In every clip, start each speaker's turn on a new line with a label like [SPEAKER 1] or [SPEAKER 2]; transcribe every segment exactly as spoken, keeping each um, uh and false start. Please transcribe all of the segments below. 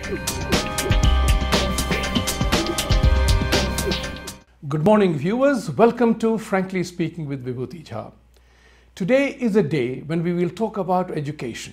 [SPEAKER 1] Good morning, viewers. Welcome to Frankly Speaking with Vibhuti Jha. Today is a day when we will talk about education.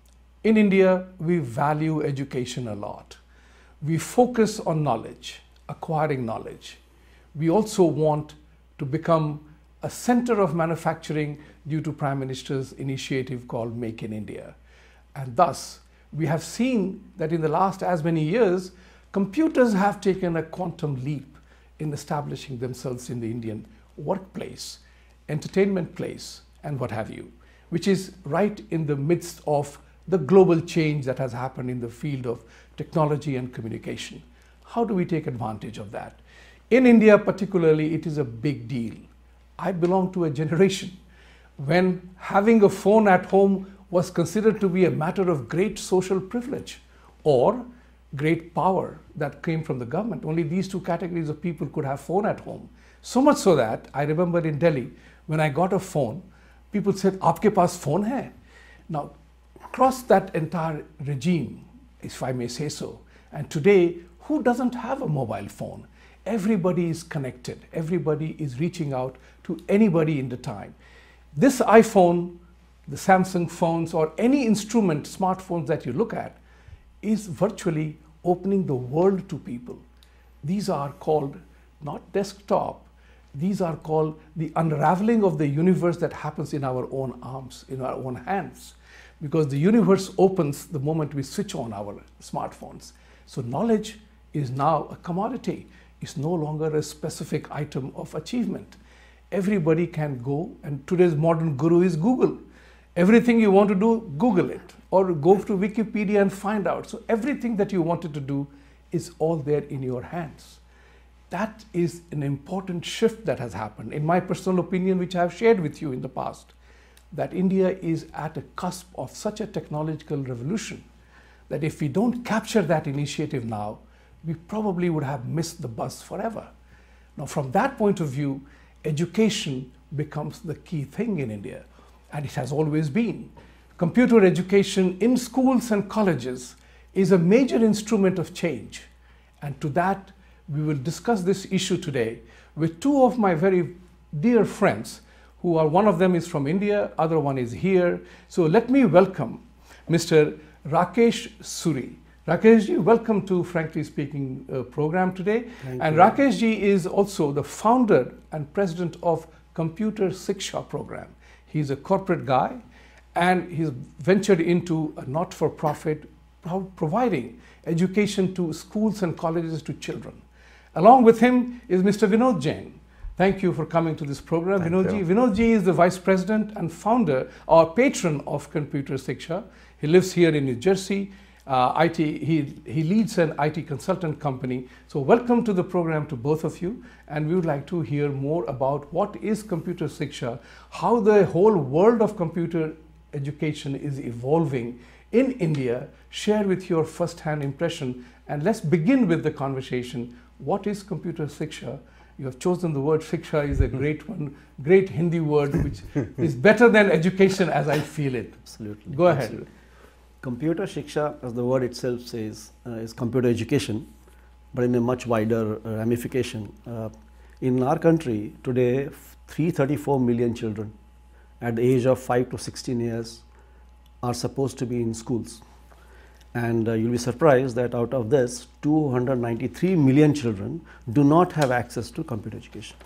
[SPEAKER 1] In India, we value education a lot. We focus on knowledge, acquiring knowledge. We also want to become a center of manufacturing due to Prime Minister's initiative called Make in India. And thus, we have seen that in the last as many years, computers have taken a quantum leap in establishing themselves in the Indian workplace, entertainment place, and what have you, which is right in the midst of the global change that has happened in the field of technology and communication. How do we take advantage of that? In India particularly, it is a big deal. I belong to a generation when having a phone at home was considered to be a matter of great social privilege or great power that came from the government. Only these two categories of people could have phone at home. So much so that I remember in Delhi, when I got a phone, people said, "Aapke paas phone hai?" Now, across that entire regime, if I may say so, and today, who doesn't have a mobile phone? Everybody is connected. Everybody is reaching out to anybody in the time. This iPhone, the Samsung phones, or any instrument, smartphones that you look at, is virtually opening the world to people. These are called not desktop, these are called the unraveling of the universe that happens in our own arms, in our own hands, because the universe opens the moment we switch on our smartphones. So knowledge is now a commodity. It's no longer a specific item of achievement. Everybody can go, and today's modern guru is Google. Everything you want to do, Google it, or go to Wikipedia and find out. So everything that you wanted to do is all there in your hands. That is an important shift that has happened. In my personal opinion, which I have shared with you in the past, that India is at a cusp of such a technological revolution that if we don't capture that initiative now, we probably would have missed the bus forever. Now, from that point of view, education becomes the key thing in India. And it has always been. Computer education in schools and colleges is a major instrument of change. And to that, we will discuss this issue today with two of my very dear friends, who are, one of them is from India, other one is here. So let me welcome Mister Rakesh Suri. Rakesh ji, welcome to Frankly Speaking uh, program today.
[SPEAKER 2] Thank
[SPEAKER 1] and
[SPEAKER 2] you.
[SPEAKER 1] Rakesh ji is also the founder and president of Computer Shiksha program. He's a corporate guy, and he's ventured into a not-for-profit pro providing education to schools and colleges to children. Along with him is Mister Vinod Jain. Thank you for coming to this program, Vinod ji. Vinod ji is the vice president and founder or patron of Computer Shiksha. He lives here in New Jersey. Uh, I T, he, he leads an I T consultant company. So welcome to the program to both of you. And we would like to hear more about what is Computer Shiksha, how the whole world of computer education is evolving in India. Share with your first-hand impression. And let's begin with the conversation. What is Computer Shiksha? You have chosen the word Shiksha is a great one, great Hindi word, which is better than education as I feel it.
[SPEAKER 2] Absolutely.
[SPEAKER 1] Go ahead.
[SPEAKER 2] Absolutely. Computer Shiksha, as the word itself says, uh, is computer education, but in a much wider uh, ramification. Uh, in our country today, three hundred thirty-four million children at the age of five to sixteen years are supposed to be in schools. And uh, you'll be surprised that out of this, two hundred ninety-three million children do not have access to computer education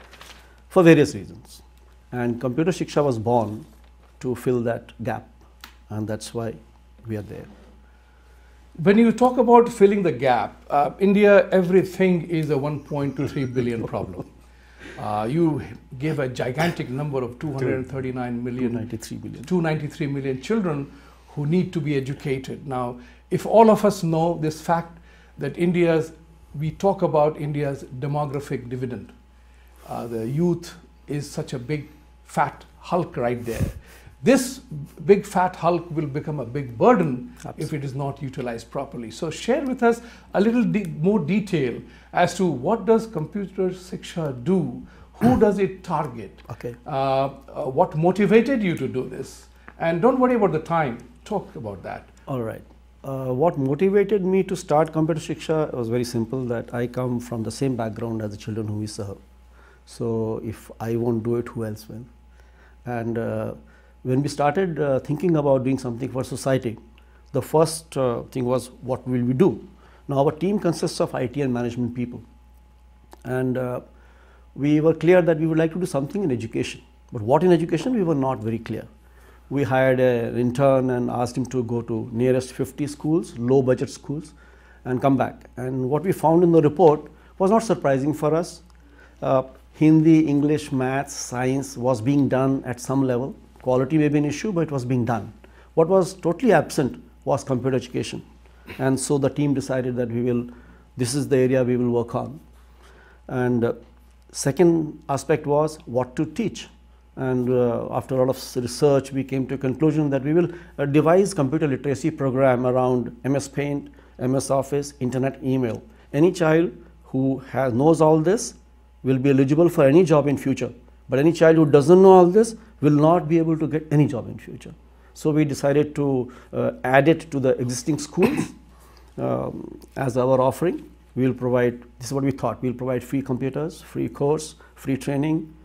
[SPEAKER 2] for various reasons. And Computer Shiksha was born to fill that gap, and that's why we are there.
[SPEAKER 1] When you talk about filling the gap, uh, India, everything is a one point two three billion problem. Uh, you gave a gigantic number of two hundred thirty-nine million,
[SPEAKER 2] two hundred ninety-three million.
[SPEAKER 1] two hundred ninety-three million children who need to be educated. Now, if all of us know this fact that India's, we talk about India's demographic dividend. Uh, the youth is such a big fat hulk right there. This big fat hulk will become a big burden Absolutely. If it is not utilized properly. So share with us a little de more detail as to what does Computer Shiksha do, who does it target,
[SPEAKER 2] okay.
[SPEAKER 1] uh, uh, what motivated you to do this, and don't worry about the time, talk about that.
[SPEAKER 2] All right. Uh, what motivated me to start Computer Shiksha was very simple, that I come from the same background as the children whom we serve. So if I won't do it, who else will? And uh, when we started uh, thinking about doing something for society, the first uh, thing was, what will we do? Now our team consists of I T and management people. And uh, we were clear that we would like to do something in education. But what in education, we were not very clear. We hired an intern and asked him to go to nearest fifty schools, low budget schools, and come back. And what we found in the report was not surprising for us. Uh, Hindi, English, maths, science was being done at some level. Quality may be an issue, but it was being done. What was totally absent was computer education. And so the team decided that we will, this is the area we will work on. And uh, second aspect was what to teach. And uh, after a lot of research, we came to a conclusion that we will uh, devise computer literacy program around M S Paint, M S Office, internet, email. Any child who has, knows all this will be eligible for any job in future. But any child who doesn't know all this will not be able to get any job in future. So we decided to uh, add it to the existing schools um, as our offering. We will provide, this is what we thought, we will provide free computers, free course, free training,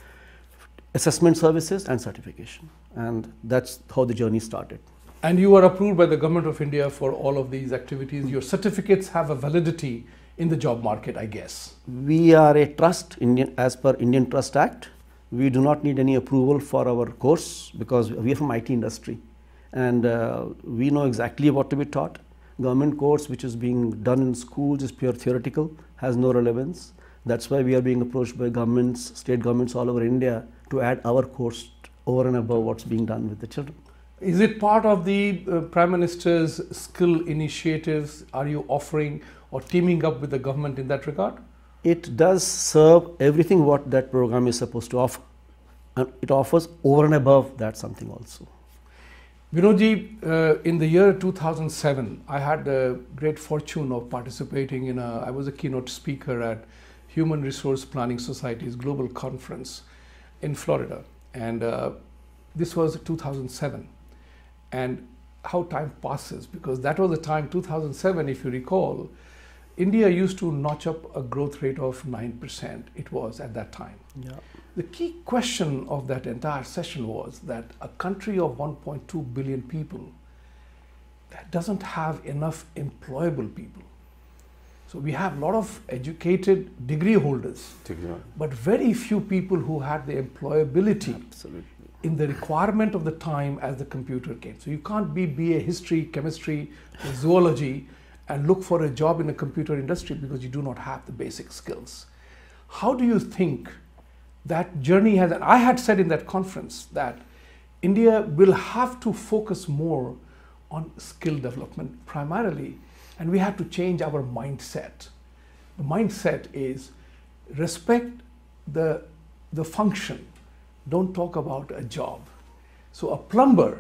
[SPEAKER 2] assessment services and certification. And that's how the journey started.
[SPEAKER 1] And you are approved by the Government of India for all of these activities. Your certificates have a validity in the job market, I guess.
[SPEAKER 2] We are a trust, Indian, as per Indian Trust Act. We do not need any approval for our course because we are from I T industry. And uh, we know exactly what to be taught. Government course which is being done in schools is pure theoretical, has no relevance. That's why we are being approached by governments, state governments all over India to add our course over and above what's being done with the children.
[SPEAKER 1] Is it part of the uh, Prime Minister's skill initiatives? Are you offering or teaming up with the government in that regard?
[SPEAKER 2] It does serve everything what that program is supposed to offer. And it offers over and above that something also.
[SPEAKER 1] Vinodji, uh, in the year two thousand seven, I had the great fortune of participating in a, I was a keynote speaker at Human Resource Planning Society's global conference in Florida. And uh, this was two thousand seven. And how time passes, because that was the time, two thousand seven, if you recall, India used to notch up a growth rate of nine percent. It was at that time.
[SPEAKER 2] Yeah.
[SPEAKER 1] The key question of that entire session was that a country of one point two billion people that doesn't have enough employable people. So we have a lot of educated degree holders, but very few people who had the employability
[SPEAKER 2] Absolutely.
[SPEAKER 1] in the requirement of the time as the computer came. So you can't be B A history, chemistry, or zoology and look for a job in the computer industry because you do not have the basic skills. How do you think that journey has, and I had said in that conference that India will have to focus more on skill development primarily, and we have to change our mindset. The mindset is respect the, the function, don't talk about a job. So a plumber,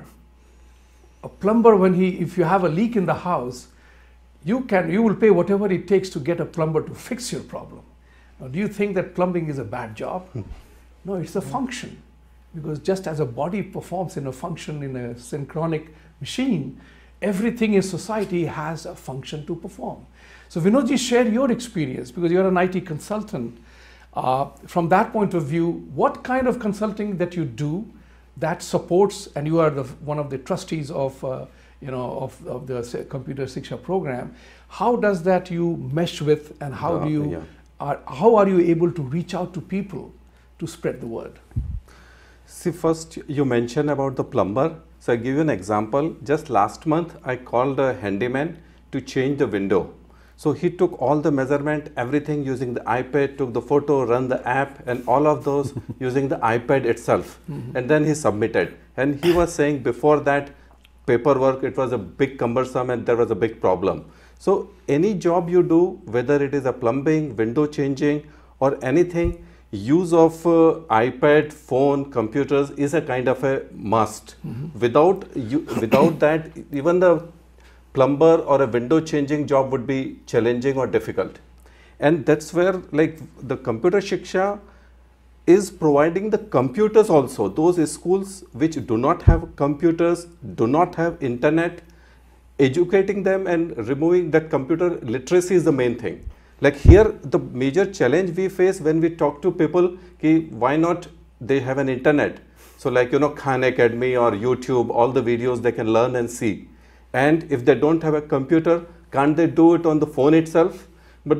[SPEAKER 1] a plumber when he, if you have a leak in the house, you can, you will pay whatever it takes to get a plumber to fix your problem. Now, do you think that plumbing is a bad job? No, it's a function. Because just as a body performs in a function in a synchronic machine, everything in society has a function to perform. So Vinodji, share your experience because you're an I T consultant. Uh, from that point of view, what kind of consulting that you do that supports, and you are the, one of the trustees of, uh, you know, of, of the Computer Shiksha program, how does that you mesh with, and how
[SPEAKER 3] uh,
[SPEAKER 1] do you,
[SPEAKER 3] yeah.
[SPEAKER 1] are, how are you able to reach out to people to spread the word?
[SPEAKER 3] See, first you mentioned about the plumber. So I give you an example. Just last month, I called a handyman to change the window. So he took all the measurement, everything using the iPad, took the photo, run the app, and all of those using the iPad itself. Mm-hmm. And then he submitted. And he was saying before that paperwork, it was a big cumbersome and there was a big problem. So any job you do, whether it is a plumbing, window changing, or anything, use of uh, iPad, phone, computers is a kind of a must. Mm-hmm. Without you, without that, even the plumber or a window changing job would be challenging or difficult. And that's where like the Computer Shiksha is providing the computers also. Those schools which do not have computers, do not have internet, educating them and removing that computer literacy is the main thing. Like here, the major challenge we face when we talk to people, ki why not they have an internet? So like, you know, Khan Academy or YouTube, all the videos they can learn and see. And if they don't have a computer, can't they do it on the phone itself? But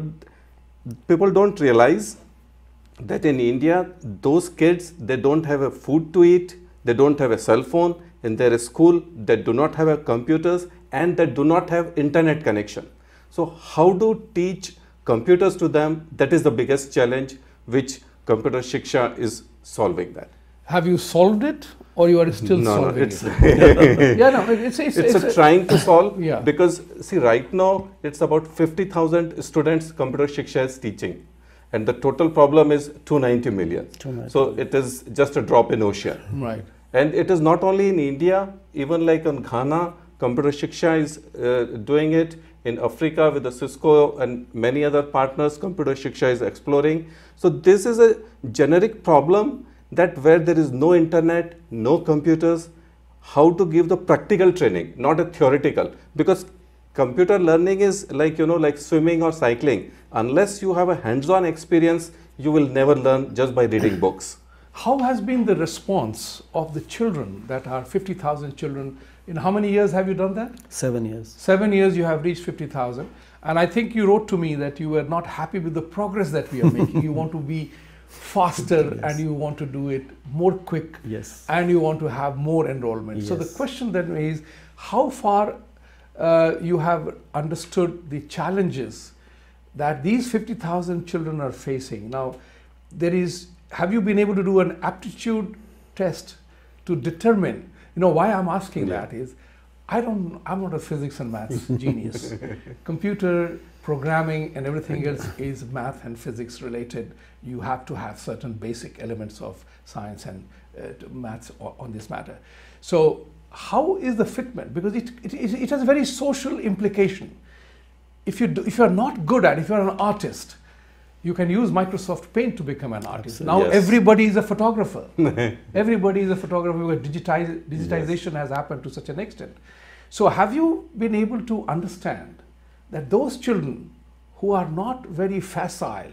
[SPEAKER 3] people don't realize that in India, those kids, they don't have a food to eat, they don't have a cell phone, in their school, they do not have a computers and they do not have internet connection. So how to teach computers to them? That is the biggest challenge which Computer Shiksha is solving that.
[SPEAKER 1] Have you solved it, or you are still
[SPEAKER 3] no,
[SPEAKER 1] solving
[SPEAKER 3] no, it's
[SPEAKER 1] it? yeah, no, it's, it's,
[SPEAKER 3] it's,
[SPEAKER 1] it's
[SPEAKER 3] a
[SPEAKER 1] a
[SPEAKER 3] trying to solve,
[SPEAKER 1] yeah.
[SPEAKER 3] Because see, right now it's about fifty thousand students Computer Shiksha is teaching, and the total problem is two hundred ninety million.
[SPEAKER 2] two hundred ninety
[SPEAKER 3] So it is just a drop in ocean.
[SPEAKER 1] Right.
[SPEAKER 3] And it is not only in India, even like in Ghana, Computer Shiksha is uh, doing it. In Africa with the Cisco and many other partners, Computer Shiksha is exploring. So this is a generic problem, that where there is no internet, no computers, how to give the practical training, not a theoretical. Because computer learning is like, you know, like swimming or cycling. Unless you have a hands-on experience, you will never learn just by reading books.
[SPEAKER 1] How has been the response of the children that are fifty thousand children? In how many years have you done that?
[SPEAKER 2] Seven years.
[SPEAKER 1] Seven years you have reached fifty thousand. And I think you wrote to me that you were not happy with the progress that we are making. You want to be faster
[SPEAKER 2] yes.
[SPEAKER 1] and you want to do it more quick.
[SPEAKER 2] Yes.
[SPEAKER 1] And you want to have more enrollment.
[SPEAKER 2] Yes.
[SPEAKER 1] So the question then is, how far uh, you have understood the challenges that these fifty thousand children are facing? Now, there is, have you been able to do an aptitude test to determine, you know, why I'm asking
[SPEAKER 3] yeah.
[SPEAKER 1] that is, I don't, I'm not a physics and maths genius. Computer programming and everything else is math and physics related. You have to have certain basic elements of science and uh, maths on this matter. So how is the fitment? Because it, it, it has a very social implication. If, you do, if you're not good at it, if you're an artist, you can use Microsoft Paint to become an artist.
[SPEAKER 2] Absolutely.
[SPEAKER 1] Now
[SPEAKER 3] Yes.
[SPEAKER 1] everybody is a photographer. Everybody is a photographer because digitize, digitization yes. has happened to such an extent. So have you been able to understand that those children who are not very facile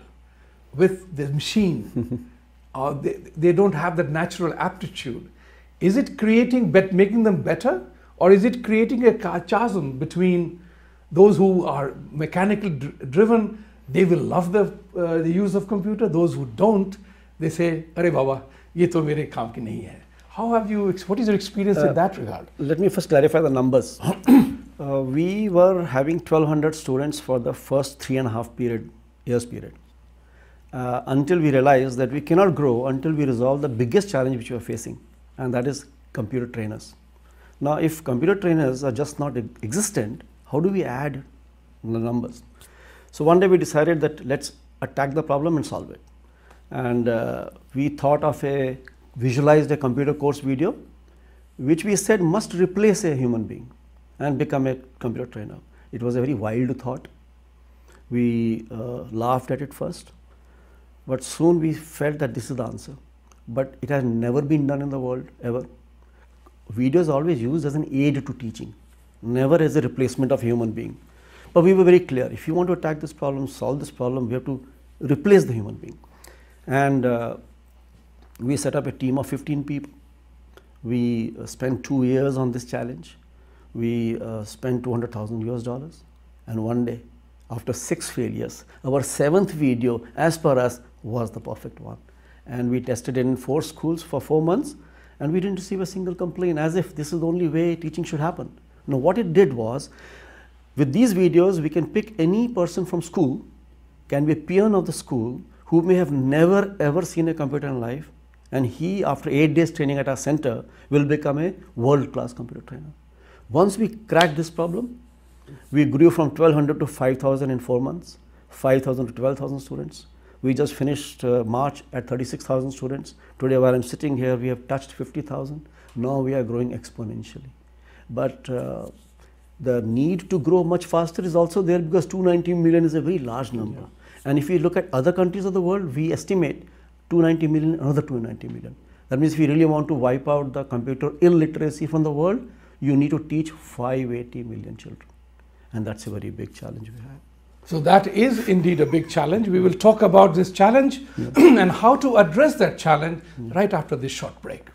[SPEAKER 1] with the machine, uh, they, they don't have that natural aptitude, is it creating, bet, making them better, or is it creating a chasm between those who are mechanically dr driven? They will love the, uh, the use of computer. Those who don't, they say, "Arey baba, ye to mere kaam ki nahi hai." How have you, what is your experience
[SPEAKER 2] Uh,
[SPEAKER 1] in that regard?
[SPEAKER 2] Let me first clarify the numbers. uh, we were having twelve hundred students for the first three and a half period, years period. Uh, until we realized that we cannot grow until we resolve the biggest challenge which we are facing, and that is computer trainers. Now, if computer trainers are just not existent, how do we add the numbers? So one day we decided that let's attack the problem and solve it. And uh, we thought of a, visualized a computer course video, which we said must replace a human being and become a computer trainer. It was a very wild thought. We uh, laughed at it first, but soon we felt that this is the answer. But it has never been done in the world, ever. Video is always used as an aid to teaching, never as a replacement of a human being. But we were very clear, if you want to attack this problem, solve this problem, we have to replace the human being. And uh, we set up a team of fifteen people. We uh, spent two years on this challenge. We uh, spent two hundred thousand U S dollars. And one day, after six failures, our seventh video, as per us, was the perfect one. And we tested it in four schools for four months, and we didn't receive a single complaint, as if this is the only way teaching should happen. Now, what it did was, with these videos, we can pick any person from school, can be a peon of the school, who may have never ever seen a computer in life, and he, after eight days training at our center, will become a world-class computer trainer. Once we cracked this problem, we grew from twelve hundred to five thousand in four months, five thousand to twelve thousand students. We just finished uh, March at thirty-six thousand students. Today, while I'm sitting here, we have touched fifty thousand. Now we are growing exponentially. But uh, the need to grow much faster is also there, because two hundred ninety million is a very large number. Yeah. And if we look at other countries of the world, we estimate two hundred ninety million, another two hundred ninety million. That means if we really want to wipe out the computer illiteracy from the world, you need to teach five hundred eighty million children. And that's a very big challenge we have.
[SPEAKER 1] So that is indeed a big challenge. We will talk about this challenge
[SPEAKER 2] Yeah.
[SPEAKER 1] and how to address that challenge
[SPEAKER 2] Yeah.
[SPEAKER 1] right after this short break.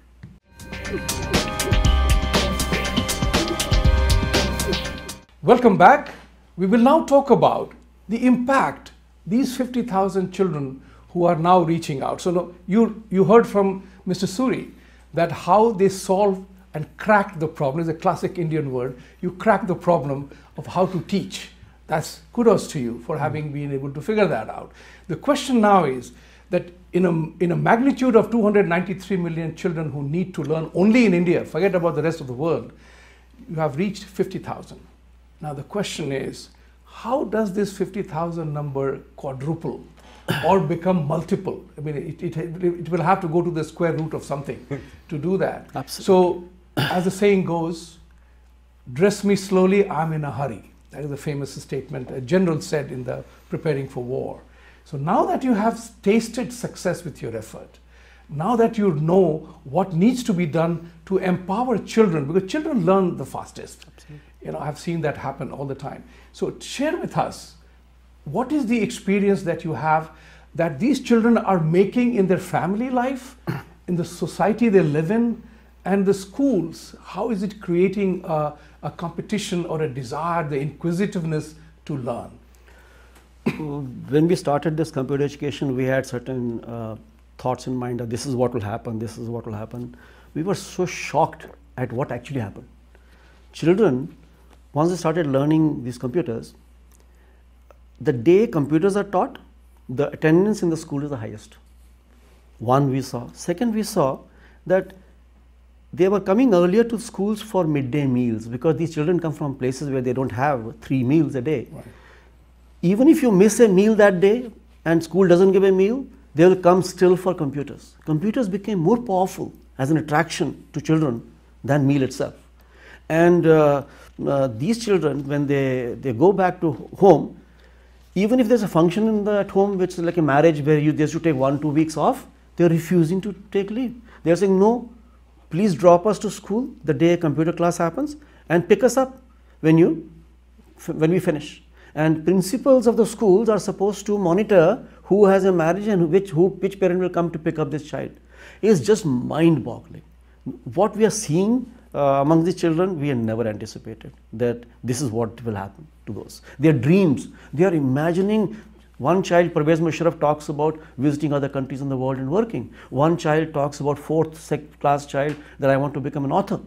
[SPEAKER 1] Welcome back. We will now talk about the impact these fifty thousand children who are now reaching out. So no, you, you heard from Mister Suri that how they solve and crack the problem is a classic Indian word. You crack the problem of how to teach. That's kudos to you for having been able to figure that out. The question now is that in a, in a magnitude of two hundred ninety-three million children who need to learn only in India, forget about the rest of the world, you have reached fifty thousand. Now the question is, how does this fifty thousand number quadruple or become multiple? I mean, it, it, it will have to go to the square root of something to do that.
[SPEAKER 2] Absolutely.
[SPEAKER 1] So, as the saying goes, dress me slowly, I'm in a hurry. That is a famous statement a general said in the preparing for war. So now that you have tasted success with your effort, now that you know what needs to be done to empower children, because children learn the fastest.
[SPEAKER 2] Absolutely.
[SPEAKER 1] You know, I've seen that happen all the time. So share with us, what is the experience that you have that these children are making in their family life, in the society they live in, and the schools? How is it creating a, a competition or a desire, the inquisitiveness to learn?
[SPEAKER 2] When we started this computer education, we had certain uh, thoughts in mind that this is what will happen, this is what will happen. We were so shocked at what actually happened. Children, once they started learning these computers, the day computers are taught, the attendance in the school is the highest. One we saw. Second, we saw that they were coming earlier to schools for midday meals, because these children come from places where they don't have three meals a day.
[SPEAKER 1] Right.
[SPEAKER 2] Even if you miss a meal that day and school doesn't give a meal, they will come still for computers. Computers became more powerful as an attraction to children than meal itself. And uh, uh, these children, when they, they go back to home, even if there's a function in the, at home which is like a marriage where you just to take one, two weeks off, they're refusing to take leave. They're saying, no, please drop us to school the day a computer class happens and pick us up when, you, when we finish. And principals of the schools are supposed to monitor who has a marriage and which, who, which parent will come to pick up this child. It is just mind-boggling. What we are seeing uh, among these children, we had never anticipated that this is what will happen to those. Their dreams, they are imagining. One child, Parvez Musharraf, talks about visiting other countries in the world and working. One child talks about fourth class child that I want to become an author.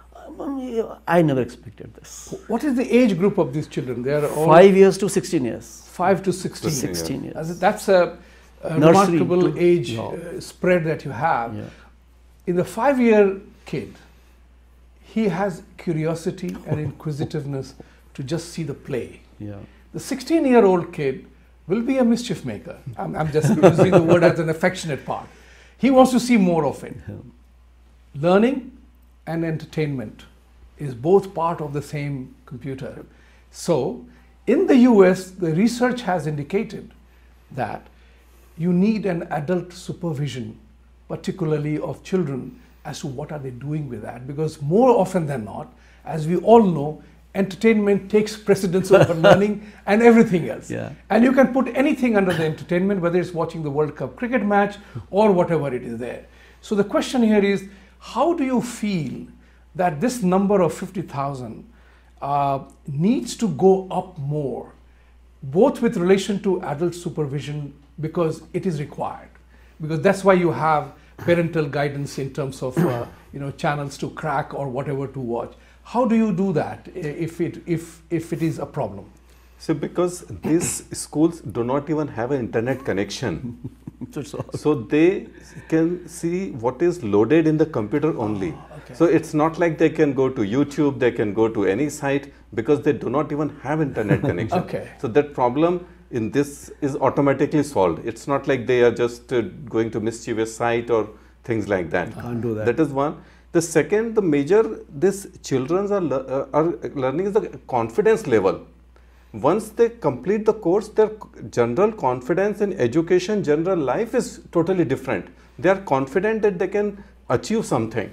[SPEAKER 2] I never expected this.
[SPEAKER 1] What is the age group of these children? They are all
[SPEAKER 2] Five years to sixteen years.
[SPEAKER 1] Five to sixteen.
[SPEAKER 2] sixteen years.
[SPEAKER 1] As That's a, a
[SPEAKER 2] Nursery
[SPEAKER 1] remarkable
[SPEAKER 2] to-
[SPEAKER 1] age
[SPEAKER 2] yeah.
[SPEAKER 1] uh, spread that you have.
[SPEAKER 2] Yeah.
[SPEAKER 1] In the five-year kid, he has curiosity and inquisitiveness to just see the play.
[SPEAKER 2] Yeah.
[SPEAKER 1] The sixteen-year-old kid will be a mischief maker. I'm, I'm just using the word as an affectionate part. He wants to see more of it.
[SPEAKER 2] Yeah.
[SPEAKER 1] Learning and entertainment is both part of the same computer. So, in the U S, the research has indicated that you need an adult supervision, particularly of children, as to what are they doing with that. Because more often than not, as we all know, entertainment takes precedence over learning and everything else.
[SPEAKER 2] Yeah.
[SPEAKER 1] And you can put anything under the entertainment, whether it's watching the World Cup cricket match or whatever it is there. So the question here is, how do you feel that this number of fifty thousand uh, needs to go up more, both with relation to adult supervision, because it is required? Because that's why you have parental guidance in terms of uh, you know, channels to crack or whatever to watch. How do you do that if it, if, if it is a problem?
[SPEAKER 3] So because these schools do not even have an internet connection,
[SPEAKER 2] So,
[SPEAKER 3] so they can see what is loaded in the computer only.
[SPEAKER 1] Oh, okay.
[SPEAKER 3] So it's not like they can go to YouTube, they can go to any site, because they do not even have internet connection.
[SPEAKER 1] Okay.
[SPEAKER 3] So that problem in this is automatically solved. It's not like they are just uh, going to mischievous site or things like that.
[SPEAKER 2] Can't do that.
[SPEAKER 3] That is one. The second, the major, this children are, le- uh, are learning is the confidence level. Once they complete the course, their general confidence in education, general life is totally different. They are confident that they can achieve something.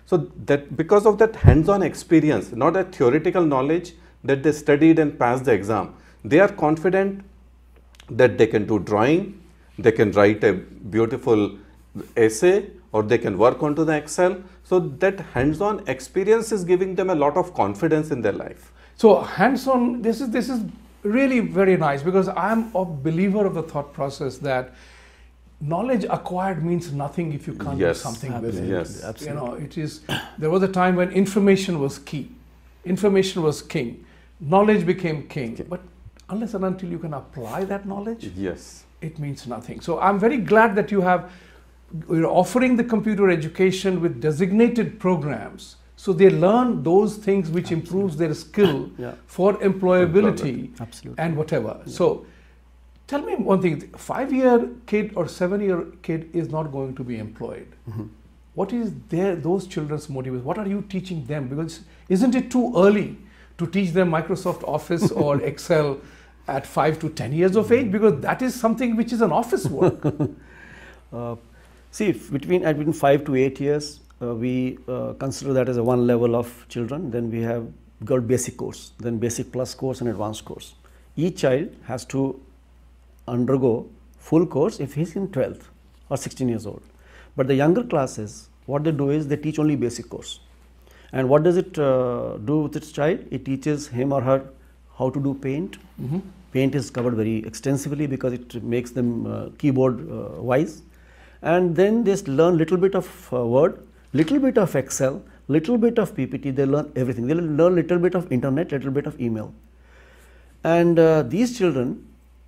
[SPEAKER 3] So that because of that hands-on experience, not a theoretical knowledge that they studied and passed the exam, they are confident that they can do drawing, they can write a beautiful essay, or they can work onto the Excel. So that hands-on experience is giving them a lot of confidence in their life.
[SPEAKER 1] So hands-on, this is this is really very nice, because I'm a believer of the thought process that knowledge acquired means nothing if you can't
[SPEAKER 3] Yes.
[SPEAKER 1] do something
[SPEAKER 2] Absolutely.
[SPEAKER 1] with it.
[SPEAKER 3] Yes.
[SPEAKER 2] Absolutely.
[SPEAKER 1] You know, it is. There was a time when information was key, information was king, knowledge became king.
[SPEAKER 3] Okay.
[SPEAKER 1] But unless and until you can apply that knowledge,
[SPEAKER 3] Yes.
[SPEAKER 1] it means nothing. So I'm very glad that you have, you're offering the computer education with designated programs, so they learn those things which improves their skill
[SPEAKER 2] Yeah.
[SPEAKER 1] for employability
[SPEAKER 2] Absolutely.
[SPEAKER 1] and whatever. So tell me one thing, five-year kid or seven-year kid is not going to be employed.
[SPEAKER 2] Mm-hmm.
[SPEAKER 1] What is their, those children's motivation? What are you teaching them? Because isn't it too early to teach them Microsoft Office or Excel at five to ten years of age? Because that is something which is an office work.
[SPEAKER 2] Uh, see, if between at between five to eight years, uh, we uh, consider that as a one level of children. Then we have got basic course, then basic plus course and advanced course. Each child has to undergo full course if he's in twelfth or sixteen years old. But the younger classes, what they do is they teach only basic course. And what does it uh, do with its child? It teaches him or her how to do paint.
[SPEAKER 1] Mm-hmm.
[SPEAKER 2] Paint is covered very extensively because it makes them uh, keyboard uh, wise. And then they learn little bit of uh, Word, little bit of Excel, little bit of P P T. They learn everything. They learn little bit of internet, little bit of email. And uh, these children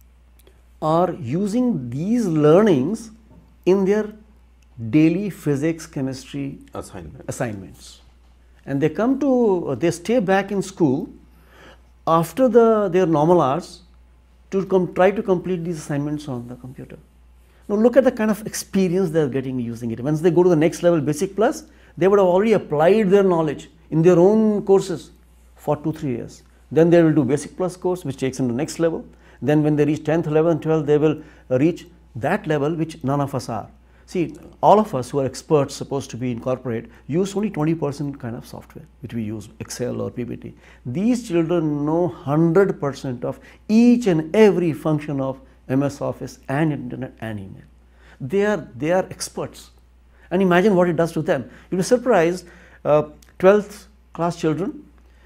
[SPEAKER 2] are using these learnings in their daily physics, chemistry
[SPEAKER 3] Assignment.
[SPEAKER 2] assignments. And they come to, uh, they stay back in school after the their normal hours to come, try to complete these assignments on the computer. Now look at the kind of experience they are getting using it. Once they go to the next level, basic plus, they would have already applied their knowledge in their own courses for two, three years. Then they will do basic plus course, which takes them to the next level. Then when they reach tenth, eleventh, twelfth, they will reach that level which none of us are. See, all of us who are experts supposed to be in corporate use only twenty percent kind of software, which we use Excel or P P T. These children know one hundred percent of each and every function of M S Office and internet and email. They are, they are experts. And imagine what it does to them. You'll be surprised, uh, twelfth class children,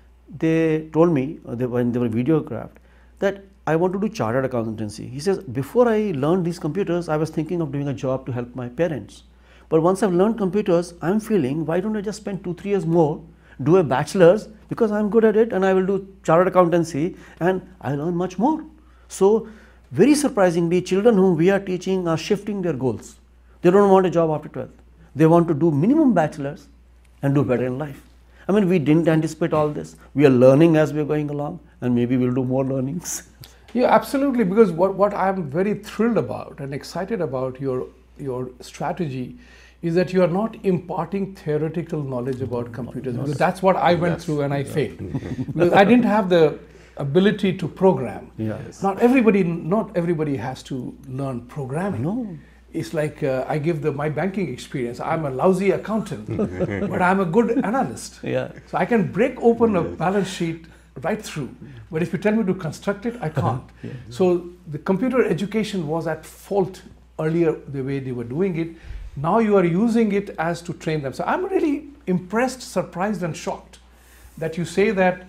[SPEAKER 2] they told me uh, they, when they were videographed that I want to do chartered accountancy. He says, before I learned these computers, I was thinking of doing a job to help my parents. But once I've learned computers, I'm feeling, why don't I just spend two, three years more, do a bachelor's, because I'm good at it, and I will do chartered accountancy and I learn much more. So very surprisingly, children whom we are teaching are shifting their goals. They don't want a job after twelfth. They want to do minimum bachelor's and do better in life. I mean, we didn't anticipate all this. We are learning as we're going along, and maybe we'll do more learnings.
[SPEAKER 1] Yeah, absolutely. Because what, what I'm very thrilled about and excited about your your strategy is that you are not imparting theoretical knowledge about computers. Because that's what I went
[SPEAKER 3] Yes.
[SPEAKER 1] through and I failed. Because I didn't have the ability to program.
[SPEAKER 2] Yes.
[SPEAKER 1] Not everybody, not everybody has to learn programming.
[SPEAKER 2] No.
[SPEAKER 1] It's like uh, I give the my banking experience. I'm a lousy accountant, but I'm a good analyst.
[SPEAKER 2] Yeah.
[SPEAKER 1] So I can break open a balance sheet right through. But if you tell me to construct it, I can't.
[SPEAKER 2] Yeah.
[SPEAKER 1] So the computer education was at fault earlier the way they were doing it. Now you are using it as to train them. So I'm really impressed, surprised and shocked that you say that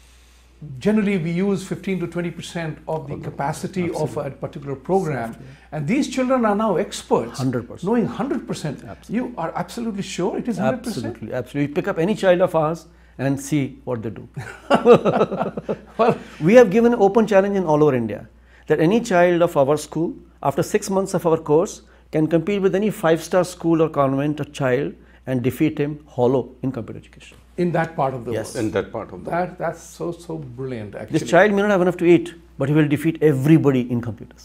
[SPEAKER 1] generally we use fifteen to twenty percent of the capacity
[SPEAKER 2] Absolutely.
[SPEAKER 1] of a particular program. And these children are now experts,
[SPEAKER 2] one hundred percent.
[SPEAKER 1] knowing one hundred percent.
[SPEAKER 2] Absolutely.
[SPEAKER 1] You are absolutely sure it is one hundred percent?
[SPEAKER 2] Absolutely, absolutely. Pick up any child of ours and see what they do.
[SPEAKER 1] Well,
[SPEAKER 2] We have given an open challenge in all over India that any child of our school, after six months of our course, can compete with any five-star school or convent or child and defeat him hollow in computer education.
[SPEAKER 1] in that part of the
[SPEAKER 2] Yes.
[SPEAKER 1] world.
[SPEAKER 3] In that part of the
[SPEAKER 1] That, that's so, so brilliant actually.
[SPEAKER 2] This child may not have enough to eat, but he will defeat everybody in computers.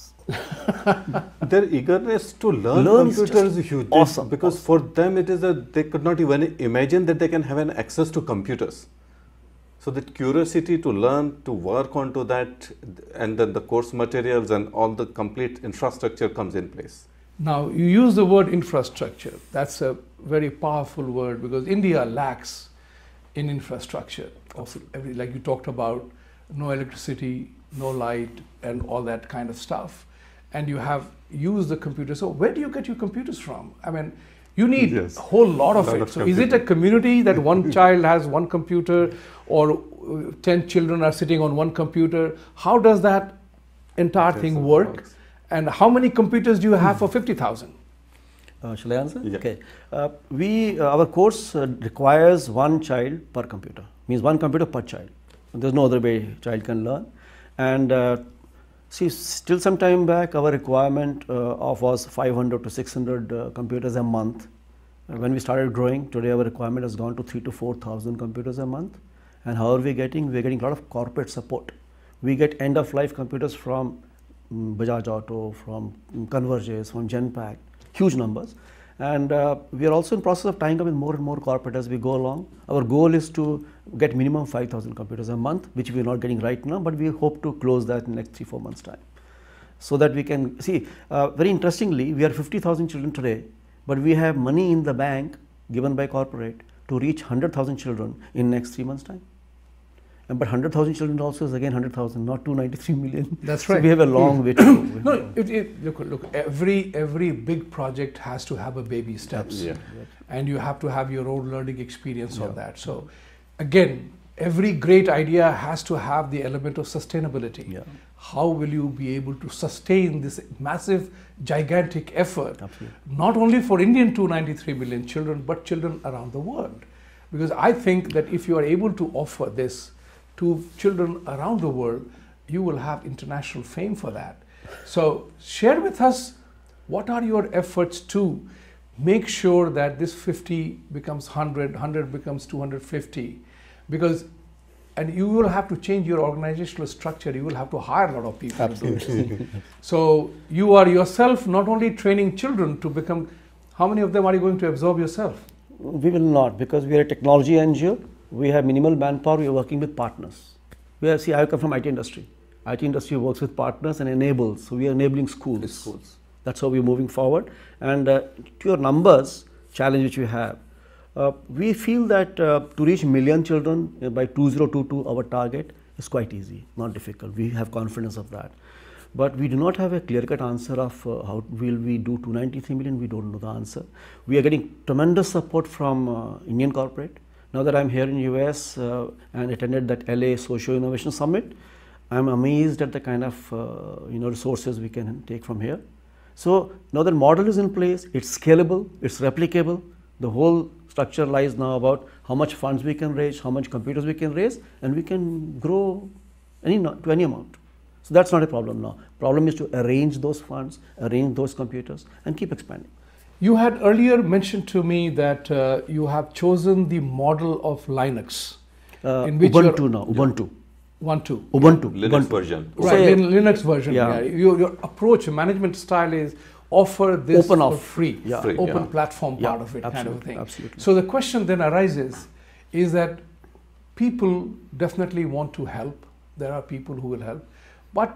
[SPEAKER 3] Their eagerness to learn,
[SPEAKER 2] Learn is
[SPEAKER 3] computers
[SPEAKER 2] just
[SPEAKER 3] is huge.
[SPEAKER 2] awesome,
[SPEAKER 3] Because for them it is a, they could not even imagine that they can have an access to computers. So that curiosity to learn, to work onto that, and then the course materials and all the complete infrastructure comes in place.
[SPEAKER 1] Now, you use the word infrastructure. That's a very powerful word because India lacks in infrastructure. Of every, like you talked about, no electricity, no light, and all that kind of stuff. And you have used the computer. So where do you get your computers from? I mean, you need
[SPEAKER 3] Yes.
[SPEAKER 1] a whole lot of
[SPEAKER 3] Lot
[SPEAKER 1] it.
[SPEAKER 3] of
[SPEAKER 1] So is it a community that one child has one computer, or uh, ten children are sitting on one computer? How does that entire
[SPEAKER 3] Yes,
[SPEAKER 1] thing
[SPEAKER 3] it
[SPEAKER 1] work?
[SPEAKER 3] works.
[SPEAKER 1] And how many computers do you have for fifty thousand?
[SPEAKER 2] Uh, shall I answer?
[SPEAKER 3] Yeah.
[SPEAKER 2] Okay. Uh, we, uh, our course uh, requires one child per computer, means one computer per child. There's no other way child can learn. And uh, see, still some time back, our requirement uh, of was five hundred to six hundred uh, computers a month. Uh, when we started growing, today our requirement has gone to three to four thousand computers a month. And how are we getting? We're getting a lot of corporate support. We get end of life computers from um, Bajaj Auto, from um, Converges, from Genpact, huge numbers. And uh, we are also in process of tying up with more and more corporate as we go along. Our goal is to get minimum five thousand computers a month, which we are not getting right now, but we hope to close that in the next three, four months time. So that we can see, uh, very interestingly, we are fifty thousand children today, but we have money in the bank given by corporate to reach one hundred thousand children in next three months time. And but one hundred thousand children also is again one hundred thousand, not two hundred ninety-three million.
[SPEAKER 1] That's
[SPEAKER 2] So
[SPEAKER 1] right.
[SPEAKER 2] we have a long way to go.
[SPEAKER 1] No, it, it, look, look. Every every big project has to have a baby steps,
[SPEAKER 3] Yeah.
[SPEAKER 1] and you have to have your own learning experience of
[SPEAKER 2] Yeah.
[SPEAKER 1] that. So, again, every great idea has to have the element of sustainability.
[SPEAKER 2] Yeah.
[SPEAKER 1] How will you be able to sustain this massive, gigantic effort?
[SPEAKER 2] Absolutely.
[SPEAKER 1] Not only for Indian two hundred ninety-three million children, but children around the world. Because I think that if you are able to offer this to children around the world, you will have international fame for that. So share with us, what are your efforts to make sure that this fifty becomes one hundred, one hundred becomes two hundred fifty? Because, and you will have to change your organizational structure, you will have to hire a lot of people. to do this. So you are yourself not only training children to become, how many of them are you going to absorb yourself?
[SPEAKER 2] We will not, because we are a technology N G O. We have minimal manpower. We are working with partners. We are, see, I come from I T industry. I T industry works with partners and enables. So we are enabling schools.
[SPEAKER 3] Schools.
[SPEAKER 2] That's how we're moving forward. And uh, to your numbers challenge which we have, uh, we feel that uh, to reach million children uh, by two thousand twenty-two, our target is quite easy, not difficult. We have confidence of that. But we do not have a clear-cut answer of uh, how will we do two hundred ninety-three million. We don't know the answer. We are getting tremendous support from uh, Indian corporate. Now that I'm here in U S uh, and attended that L A Socio Innovation Summit, I'm amazed at the kind of uh, you know resources we can take from here. So now that model is in place, it's scalable, it's replicable. The whole structure lies now about how much funds we can raise, how much computers we can raise, and we can grow any to any amount. So that's not a problem now. Problem is to arrange those funds, arrange those computers, and keep expanding.
[SPEAKER 1] You had earlier mentioned to me that uh, you have chosen the model of Linux.
[SPEAKER 2] Uh,
[SPEAKER 1] In which
[SPEAKER 2] Ubuntu
[SPEAKER 1] you're-
[SPEAKER 2] now, Ubuntu.
[SPEAKER 1] One, two.
[SPEAKER 2] Ubuntu.
[SPEAKER 3] Linux
[SPEAKER 2] Ubuntu.
[SPEAKER 3] version.
[SPEAKER 1] Right,
[SPEAKER 2] So-
[SPEAKER 1] in Linux version.
[SPEAKER 2] Yeah.
[SPEAKER 1] Yeah. Your, your approach, management style is offer this
[SPEAKER 2] Open
[SPEAKER 1] for
[SPEAKER 2] off.
[SPEAKER 1] free.
[SPEAKER 2] Yeah.
[SPEAKER 3] Free,
[SPEAKER 1] Open
[SPEAKER 3] yeah.
[SPEAKER 1] platform
[SPEAKER 2] Yeah,
[SPEAKER 1] part of it kind of
[SPEAKER 2] absolutely,
[SPEAKER 1] thing.
[SPEAKER 2] absolutely.
[SPEAKER 1] So the question then arises is that people definitely want to help. There are people who will help. But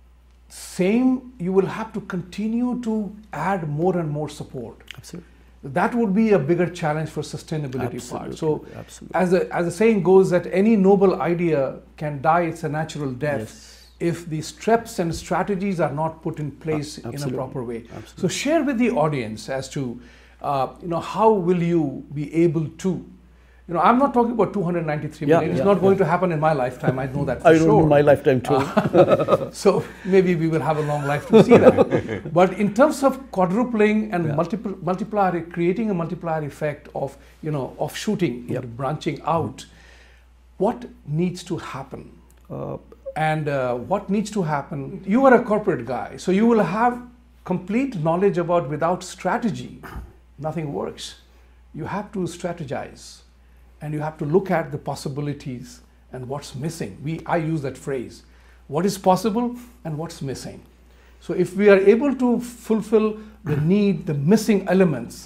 [SPEAKER 1] same, you will have to continue to add more and more support.
[SPEAKER 2] Absolutely.
[SPEAKER 1] That would be a bigger challenge for sustainability part.
[SPEAKER 2] Absolutely,
[SPEAKER 1] So
[SPEAKER 2] absolutely.
[SPEAKER 1] as a, as the saying goes that any noble idea can die its a natural death
[SPEAKER 2] Yes.
[SPEAKER 1] if the steps and strategies are not put in place in a
[SPEAKER 2] Absolutely.
[SPEAKER 1] proper way.
[SPEAKER 2] Absolutely.
[SPEAKER 1] So share with the audience as to, uh, you know, how will you be able to, you know, I'm not talking about two hundred ninety-three
[SPEAKER 2] Yeah,
[SPEAKER 1] million. It's
[SPEAKER 2] yeah,
[SPEAKER 1] not going
[SPEAKER 2] yeah.
[SPEAKER 1] to happen in my lifetime. I know that for
[SPEAKER 2] I don't
[SPEAKER 1] sure.
[SPEAKER 2] know my lifetime too.
[SPEAKER 1] So maybe we will have a long life to see that. But in terms of quadrupling and
[SPEAKER 2] Yeah.
[SPEAKER 1] multiple multiplier, creating a multiplier effect of, you know, of shooting,
[SPEAKER 2] Yep.
[SPEAKER 1] and branching out, what needs to happen?
[SPEAKER 2] Uh,
[SPEAKER 1] And uh, what needs to happen? You are a corporate guy, so you will have complete knowledge about without strategy, nothing works. You have to strategize, and you have to look at the possibilities and what's missing. We, I use that phrase, what is possible and what's missing. So if we are able to fulfill the need, the missing elements,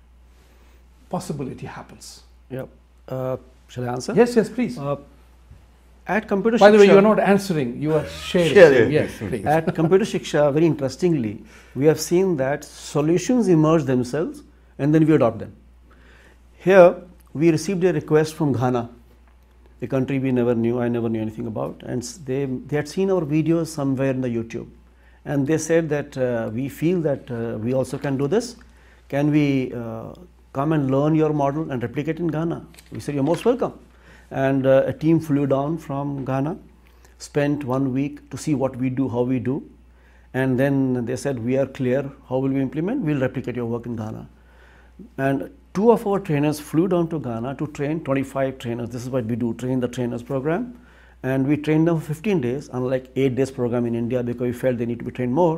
[SPEAKER 1] possibility happens.
[SPEAKER 2] yeah. Uh, shall I answer?
[SPEAKER 1] Yes, yes, please.
[SPEAKER 2] Uh, at Computer
[SPEAKER 1] By the way,
[SPEAKER 2] Shiksha-
[SPEAKER 1] you are not answering, you are sharing.
[SPEAKER 2] Sharing.
[SPEAKER 1] Yes, please.
[SPEAKER 2] At Computer Shiksha, very interestingly, we have seen that solutions emerge themselves and then we adopt them. Here, we received a request from Ghana, a country we never knew, I never knew anything about, and they, they had seen our videos somewhere in the YouTube. And they said that uh, we feel that uh, we also can do this. Can we uh, come and learn your model and replicate in Ghana? We said, you're most welcome. And uh, a team flew down from Ghana, spent one week to see what we do, how we do. And then they said, we are clear, how will we implement? We'll replicate your work in Ghana. And two of our trainers flew down to Ghana to train twenty-five trainers. This is what we do, train the trainers program. And we trained them for fifteen days, unlike eight days program in India, because we felt they need to be trained more.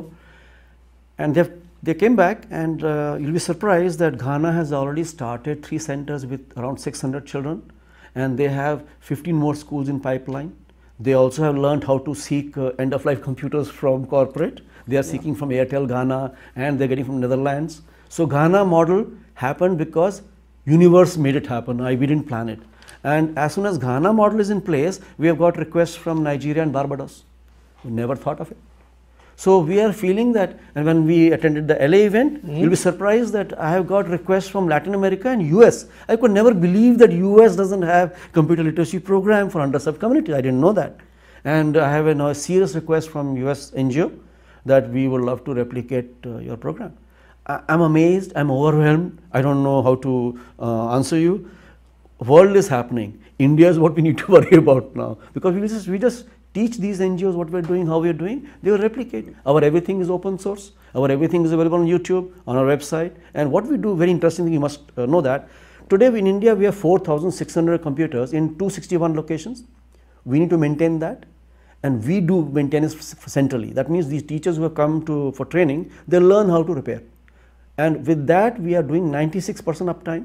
[SPEAKER 2] And they came back, and uh, you'll be surprised that Ghana has already started three centers with around six hundred children, and they have fifteen more schools in pipeline. They also have learned how to seek uh, end-of-life computers from corporate. They are yeah. seeking from Airtel Ghana, and they're getting from Netherlands. So Ghana model happened because universe made it happen. I, we didn't plan it. And as soon as Ghana model is in place, we have got requests from Nigeria and Barbados. We never thought of it. So we are feeling that, and when we attended the L A event, mm-hmm. you'll be surprised that I have got requests from Latin America and U S. I could never believe that U S doesn't have computer literacy program for underserved community. I didn't know that. And I have a, now a serious request from U S N G O that we would love to replicate uh, your program. I, I'm amazed, I'm overwhelmed. I don't know how to uh, answer you. World is happening. India is what we need to worry about now, because we just, we just teach these N G Os what we're doing, how we're doing, they will replicate. Our everything is open source, our everything is available on YouTube, on our website, and what we do, very interesting, you must uh, know that. Today in India we have four thousand six hundred computers in two hundred sixty-one locations. We need to maintain that, and we do maintain it centrally. That means these teachers who have come to for training, they learn how to repair. And with that we are doing ninety-six percent uptime.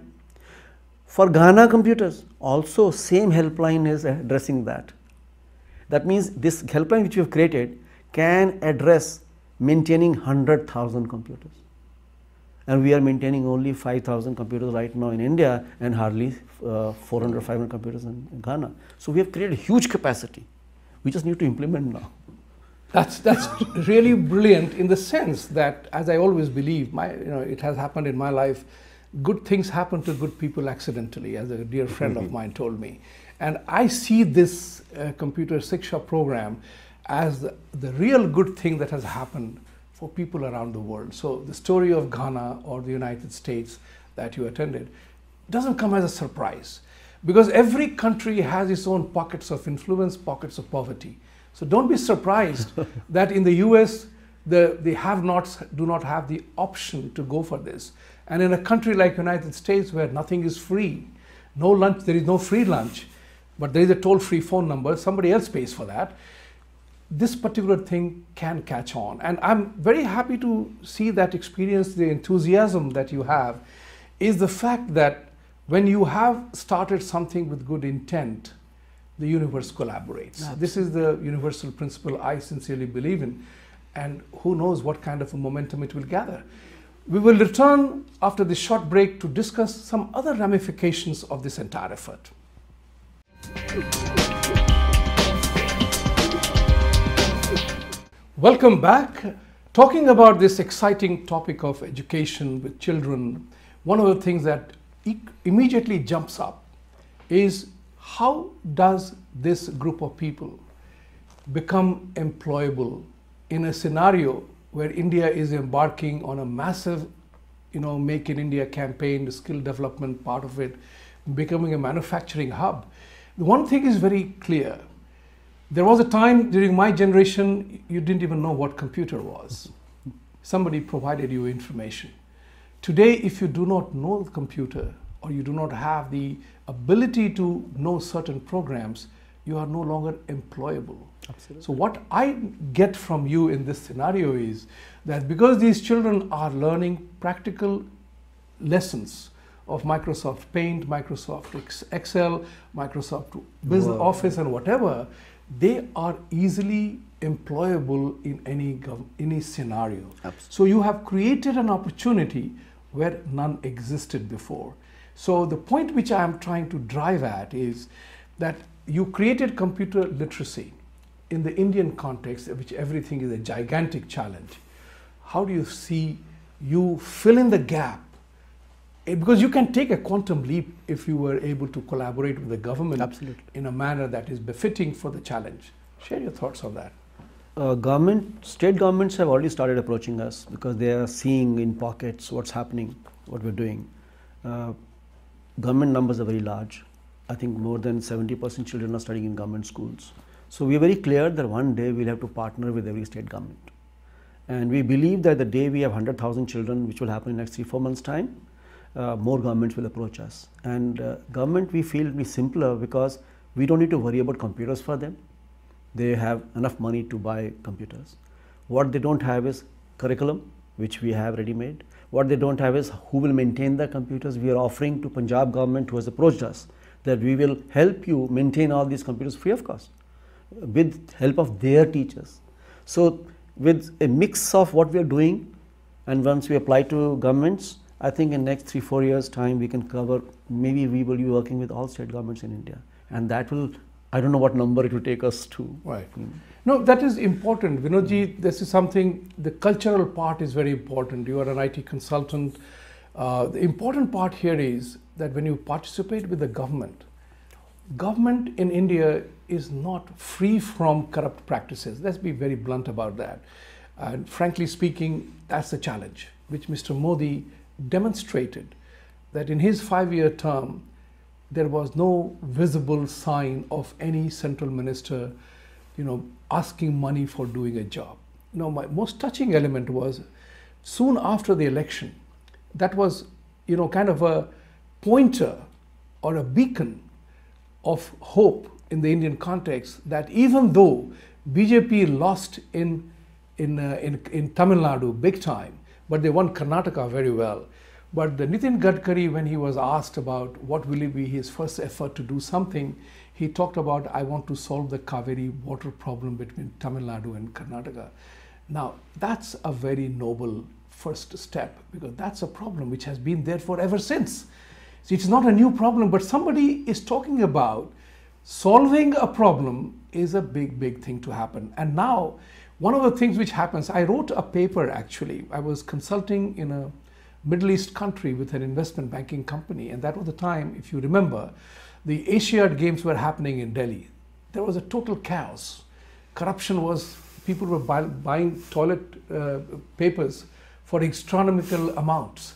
[SPEAKER 2] For Ghana computers, also same helpline is addressing that. That means this helpline which we have created can address maintaining one hundred thousand computers. And we are maintaining only five thousand computers right now in India, and hardly uh, four hundred, five hundred computers in, in Ghana. So we have created a huge capacity. We just need to implement now.
[SPEAKER 1] That's, that's really brilliant, in the sense that, as I always believe, my, you know, it has happened in my life, good things happen to good people accidentally, as a dear friend mm-hmm. of mine told me. And I see this uh, computer Shiksha program as the, the real good thing that has happened for people around the world. So the story of Ghana or the United States that you attended doesn't come as a surprise, because every country has its own pockets of influence, pockets of poverty. So don't be surprised that in the U S the, the have-nots do not have the option to go for this. And in a country like United States, where nothing is free, no lunch, there is no free lunch, but there is a toll-free phone number, somebody else pays for that, this particular thing can catch on. And I'm very happy to see that experience, the enthusiasm that you have, is the fact that when you have started something with good intent, the universe collaborates. Absolutely. This is the universal principle I sincerely believe in, and who knows what kind of a momentum it will gather. We will return after this short break to discuss some other ramifications of this entire effort. Welcome back. Talking about this exciting topic of education with children, one of the things that e- immediately jumps up is, how does this group of people become employable in a scenario where India is embarking on a massive, you know, Make in India campaign, the skill development part of it, becoming a manufacturing hub? The one thing is very clear. There was a time during my generation, you didn't even know what computer was. Somebody provided you information. Today, if you do not know the computer, or you do not have the ability to know certain programs, you are no longer employable. Absolutely. So what I get from you in this scenario is that because these children are learning practical lessons of Microsoft Paint, Microsoft Excel, Microsoft Business Whoa. Office and whatever, they are easily employable in any, any scenario. Absolutely. So you have created an opportunity where none existed before. So the point which I am trying to drive at is that you created computer literacy in the Indian context, which everything is a gigantic challenge. How do you see you fill in the gap Eh, because you can take a quantum leap if you were able to collaborate with the government
[SPEAKER 2] Absolutely.
[SPEAKER 1] in a manner that is befitting for the challenge. Share your thoughts on that.
[SPEAKER 2] Uh, government, state governments have already started approaching us because they are seeing in pockets what's happening, what we're doing. Uh, government numbers are very large. I think more than seventy percent children are studying in government schools. So we are very clear that one day we'll have to partner with every state government. And we believe that the day we have one hundred thousand children, which will happen in the next three, four months time, uh, more governments will approach us. And uh, government we feel will be simpler because we don't need to worry about computers for them. They have enough money to buy computers. What they don't have is curriculum, which we have ready made. What they don't have is who will maintain the computers. We are offering to Punjab government, who has approached us, that we will help you maintain all these computers free of cost with help of their teachers. So with a mix of what we are doing, and once we apply to governments, I think in next three, four years time we can cover, maybe we will be working with all state governments in India, and that will, I don't know what number it will take us to.
[SPEAKER 1] Right. Mm. No, that is important. Vinodji, this is something, the cultural part is very important. You are an I T consultant. Uh, the important part here is that when you participate with the government, government in India is not free from corrupt practices. Let's be very blunt about that. And frankly speaking, that's the challenge, which Mister Modi demonstrated, that in his five-year term, there was no visible sign of any central minister, you know, asking money for doing a job. You know, my most touching element was soon after the election, that was, you know, kind of a pointer or a beacon of hope in the Indian context, that even though B J P lost in, in, uh, in, in Tamil Nadu big time, but they won Karnataka very well. But the Nitin Gadkari, when he was asked about what will be his first effort to do something, he talked about, I want to solve the Kaveri water problem between Tamil Nadu and Karnataka. Now, that's a very noble first step, because that's a problem which has been there for ever since. See, it's not a new problem, but somebody is talking about solving a problem is a big, big thing to happen. And now, one of the things which happens, I wrote a paper actually. I was consulting in a Middle East country with an investment banking company, and that was the time, if you remember, the Asiad Games were happening in Delhi. There was a total chaos. Corruption was, people were buy, buying toilet uh, papers for astronomical amounts.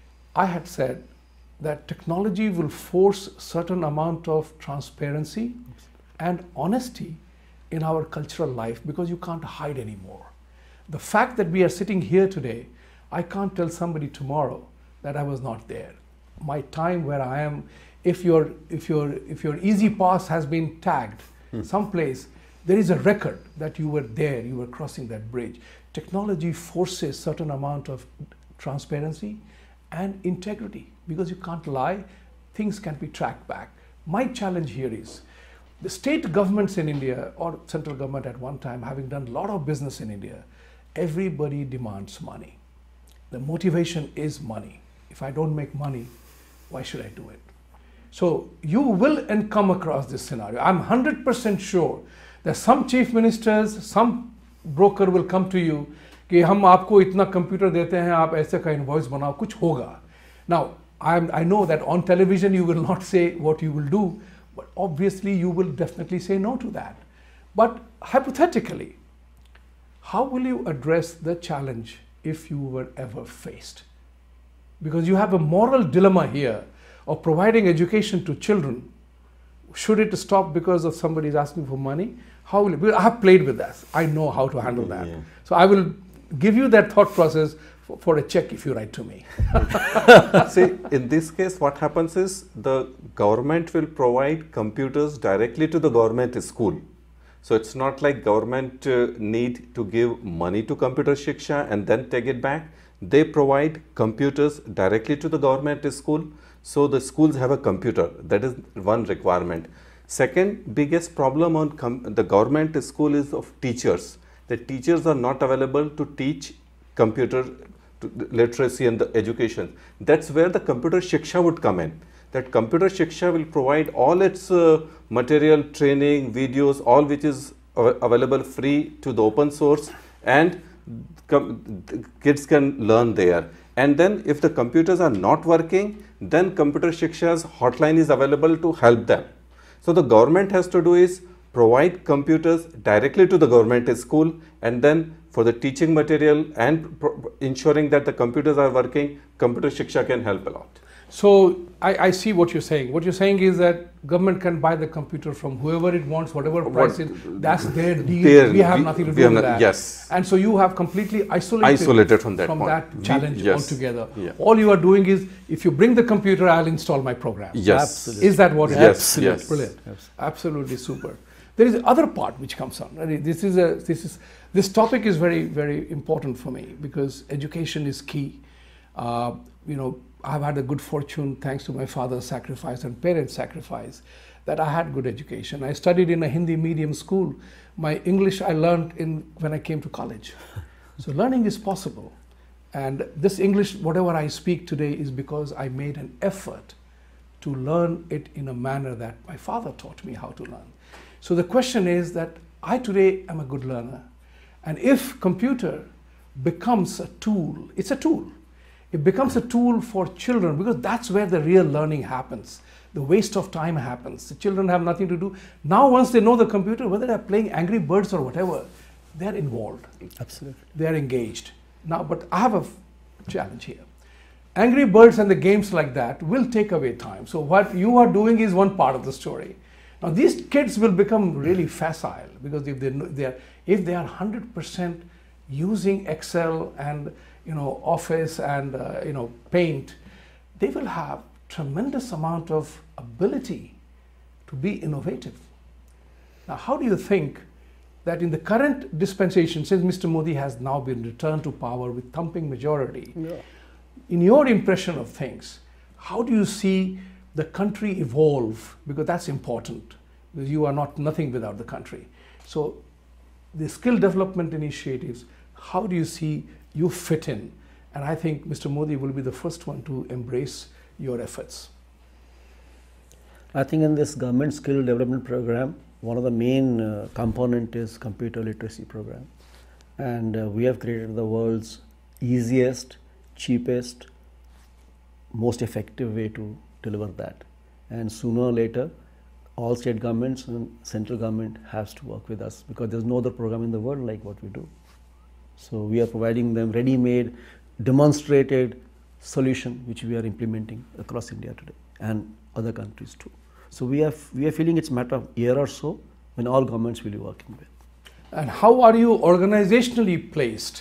[SPEAKER 1] I had said that technology will force certain amount of transparency and honesty in our cultural life, because you can't hide anymore. The fact that we are sitting here today, I can't tell somebody tomorrow that I was not there. My time where I am, if your if your if your Easy Pass has been tagged hmm. someplace, there is a record that you were there, you were crossing that bridge. Technology forces certain amount of transparency and integrity, because you can't lie, things can be tracked back. My challenge here is, the state governments in India, or central government at one time, having done a lot of business in India, everybody demands money. The motivation is money. If I don't make money, why should I do it? So you will and come across this scenario. I'm one hundred percent sure that some chief ministers, some broker will come to you कि हम आपको इतना computer देते हैं, आप ऐसे का invoice बनाओ, कुछ होगा. Now, I'm, I know that on television you will not say what you will do, but obviously you will definitely say no to that. But hypothetically, how will you address the challenge if you were ever faced? Because you have a moral dilemma here of providing education to children. Should it stop because of somebody is asking for money? How will it be? I have played with that. I know how to handle that. Yeah. So I will give you that thought process for, for a check if you write to me.
[SPEAKER 3] See, in this case, what happens is the government will provide computers directly to the government school. So it's not like government uh, need to give money to Computer Shiksha and then take it back. They provide computers directly to the government school. So the schools have a computer. That is one requirement. Second biggest problem on com the government school is of teachers. The teachers are not available to teach computer to literacy and the education. That's where the Computer Shiksha would come in. That Computer Shiksha will provide all its uh, material, training, videos, all which is available free to the open source, and kids can learn there. And then if the computers are not working, then Computer Shiksha's hotline is available to help them. So the government has to do is provide computers directly to the government school, and then for the teaching material and ensuring that the computers are working, Computer Shiksha can help a lot.
[SPEAKER 1] So I, I see what you're saying. What you're saying is that government can buy the computer from whoever it wants, whatever price it, that's their deal.
[SPEAKER 3] Their,
[SPEAKER 1] we have
[SPEAKER 3] we,
[SPEAKER 1] nothing to
[SPEAKER 3] do
[SPEAKER 1] with
[SPEAKER 3] not,
[SPEAKER 1] that.
[SPEAKER 3] Yes.
[SPEAKER 1] And so you have completely isolated,
[SPEAKER 3] isolated from that
[SPEAKER 1] from
[SPEAKER 3] point.
[SPEAKER 1] that challenge
[SPEAKER 3] we, yes.
[SPEAKER 1] altogether.
[SPEAKER 3] Yeah.
[SPEAKER 1] All you are doing is, if you bring the computer, I'll install my program.
[SPEAKER 3] Yes.
[SPEAKER 2] Absolutely.
[SPEAKER 1] Is that what it
[SPEAKER 3] yes.
[SPEAKER 1] is?
[SPEAKER 3] Absolutely. Yes.
[SPEAKER 1] Brilliant.
[SPEAKER 2] Yes.
[SPEAKER 1] Absolutely super. There is the other part which comes on. This is a this is this topic is very very important for me because education is key. Uh, you know, I've had a good fortune thanks to my father's sacrifice and parents' sacrifice that I had good education. I studied in a Hindi medium school. My English I learned in when I came to college. So learning is possible. And this English, whatever I speak today, is because I made an effort to learn it in a manner that my father taught me how to learn. So the question is that I today am a good learner. And if computer becomes a tool, it's a tool. It becomes a tool for children because that's where the real learning happens. The waste of time happens. The children have nothing to do. Now once they know the computer, whether they're playing Angry Birds or whatever, they're involved.
[SPEAKER 2] Absolutely.
[SPEAKER 1] They're engaged. Now, but I have a challenge here. Angry Birds and the games like that will take away time. So what you are doing is one part of the story. Now these kids will become really facile because if they, they are if they are one hundred percent using Excel and you know Office and uh, you know Paint, they will have tremendous amount of ability to be innovative. Now, how do you think that in the current dispensation, since Mister Modi has now been returned to power with thumping majority, yeah. in your impression of things, how do you see the country evolve? Because that's important, because you are not nothing without the country. So the skill development initiatives, how do you see you fit in? And I think Mister Modi will be the first one to embrace your efforts.
[SPEAKER 2] I think in this government skill development program, one of the main uh, component is computer literacy program. And uh, we have created the world's easiest, cheapest, most effective way to deliver that. And sooner or later, all state governments and central government has to work with us because there's no other program in the world like what we do. So we are providing them ready-made, demonstrated solution which we are implementing across India today and other countries too. So we are, we are feeling it's a matter of a year or so when all governments will be working with.
[SPEAKER 1] And how are you organizationally placed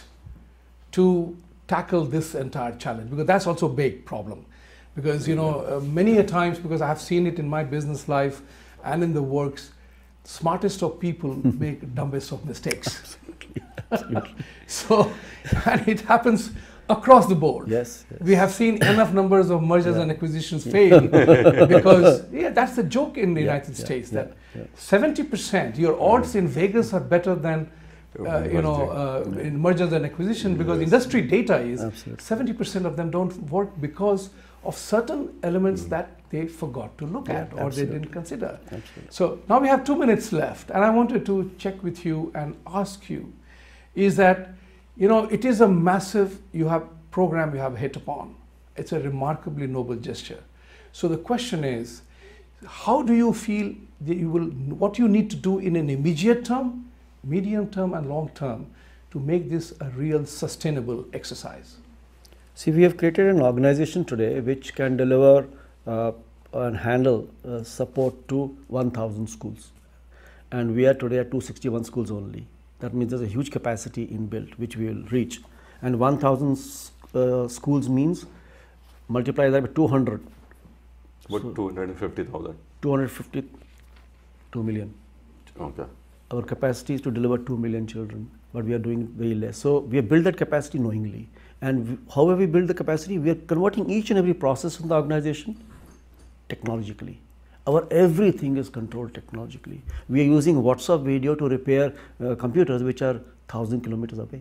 [SPEAKER 1] to tackle this entire challenge? Because that's also a big problem. Because, you know, uh, many a times, because I have seen it in my business life and in the works, smartest of people make dumbest of mistakes.
[SPEAKER 2] Absolutely. Absolutely.
[SPEAKER 1] So, and it happens across the board.
[SPEAKER 2] Yes, yes.
[SPEAKER 1] We have seen enough numbers of mergers
[SPEAKER 2] yeah.
[SPEAKER 1] and acquisitions fail because, yeah, that's the joke in the
[SPEAKER 2] yeah,
[SPEAKER 1] United
[SPEAKER 2] yeah,
[SPEAKER 1] States
[SPEAKER 2] yeah,
[SPEAKER 1] that
[SPEAKER 2] yeah.
[SPEAKER 1] seventy percent, your odds in Vegas are better than, uh, you know, uh,
[SPEAKER 2] yeah.
[SPEAKER 1] in mergers and acquisition
[SPEAKER 3] Yes.
[SPEAKER 1] because industry data is
[SPEAKER 2] Absolutely.
[SPEAKER 1] seventy percent of them don't work because of certain elements mm. that they forgot to look
[SPEAKER 2] Yeah,
[SPEAKER 1] at or
[SPEAKER 2] absolutely.
[SPEAKER 1] they didn't consider.
[SPEAKER 2] Absolutely.
[SPEAKER 1] So now we have two minutes left and I wanted to check with you and ask you, is that, you know, it is a massive, you have program you have hit upon. It's a remarkably noble gesture. So the question is, how do you feel that you will, what you need to do in an immediate term, medium term and long term to make this a real sustainable exercise?
[SPEAKER 2] See, we have created an organization today which can deliver uh, and handle uh, support to one thousand schools. And we are today at two hundred sixty-one schools only. That means there's a huge capacity inbuilt which we will reach. And one thousand uh, schools means multiply that by two hundred.
[SPEAKER 3] What,
[SPEAKER 2] so
[SPEAKER 3] two hundred fifty thousand?
[SPEAKER 2] two hundred fifty-two million.
[SPEAKER 3] Okay.
[SPEAKER 2] Our capacity is to deliver two million children, but we are doing very less. So we have built that capacity knowingly. And we, however we build the capacity, we are converting each and every process in the organization technologically. Our everything is controlled technologically. We are using WhatsApp video to repair uh, computers which are one thousand kilometers away.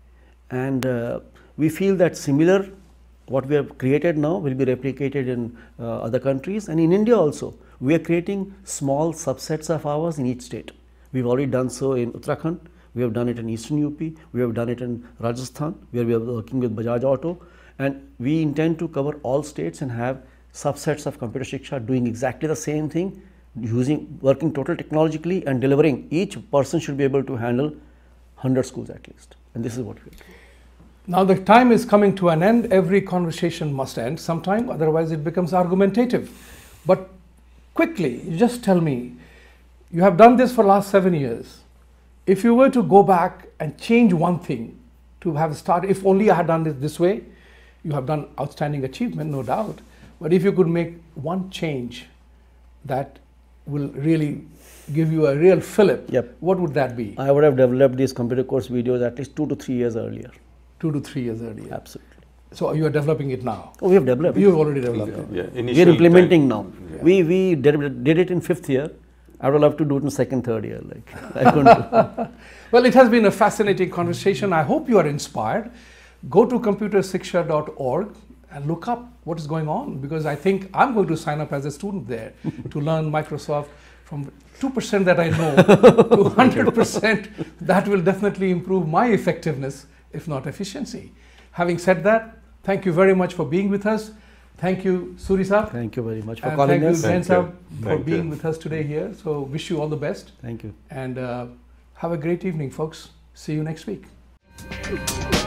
[SPEAKER 2] And uh, we feel that similar, what we have created now will be replicated in uh, other countries and in India also. We are creating small subsets of ours in each state. We've already done so in Uttarakhand, we have done it in Eastern U P, we have done it in Rajasthan, where we are working with Bajaj Auto, And we intend to cover all states and have subsets of Computer Shiksha doing exactly the same thing, using, working total technologically and delivering. Each person should be able to handle one hundred schools at least. And this is what we are doing.
[SPEAKER 1] Now the time is coming to an end. Every conversation must end sometime, otherwise it becomes argumentative. But quickly, you just tell me, you have done this for the last seven years. If you were to go back and change one thing to have started, if only I had done it this way, you have done outstanding achievement, no doubt. But if you could make one change that will really give you a real fillip,
[SPEAKER 2] yep.
[SPEAKER 1] what would that be?
[SPEAKER 2] I would have developed these computer course videos at least two to three years earlier.
[SPEAKER 1] Two to three years earlier.
[SPEAKER 2] Absolutely.
[SPEAKER 1] So you are developing it now?
[SPEAKER 2] Oh, we have developed.
[SPEAKER 1] You have already developed
[SPEAKER 3] yeah,
[SPEAKER 1] it.
[SPEAKER 3] Yeah,
[SPEAKER 2] we are implementing
[SPEAKER 3] time.
[SPEAKER 2] now.
[SPEAKER 3] Yeah.
[SPEAKER 2] We we did, did it in fifth year. I would love to do it in second, third year. Like I couldn't do.
[SPEAKER 1] Well, it has been a fascinating conversation. I hope you are inspired. Go to computer shiksha dot org and look up what is going on, because I think I'm going to sign up as a student there to learn Microsoft from two percent that I know to one hundred percent. That will definitely improve my effectiveness, if not efficiency. Having said that, thank you very much for being with us. Thank you, Suri Saab.
[SPEAKER 2] Thank you very much for
[SPEAKER 1] and
[SPEAKER 2] calling
[SPEAKER 1] thank
[SPEAKER 2] us.
[SPEAKER 1] you, Jain Saab, for
[SPEAKER 3] Thank
[SPEAKER 1] being
[SPEAKER 3] you.
[SPEAKER 1] with us today here. So wish you all the best.
[SPEAKER 2] Thank you.
[SPEAKER 1] And uh, have a great evening, folks. See you next week.